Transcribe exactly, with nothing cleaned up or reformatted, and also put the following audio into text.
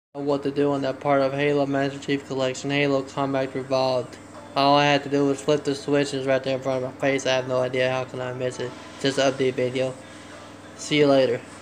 What to do on that part of Halo Master Chief Collection, Halo Combat Revolved. All I had to do was flip the switch and it's right there in front of my face. I have no idea how can I miss it. Just an update video. See you later.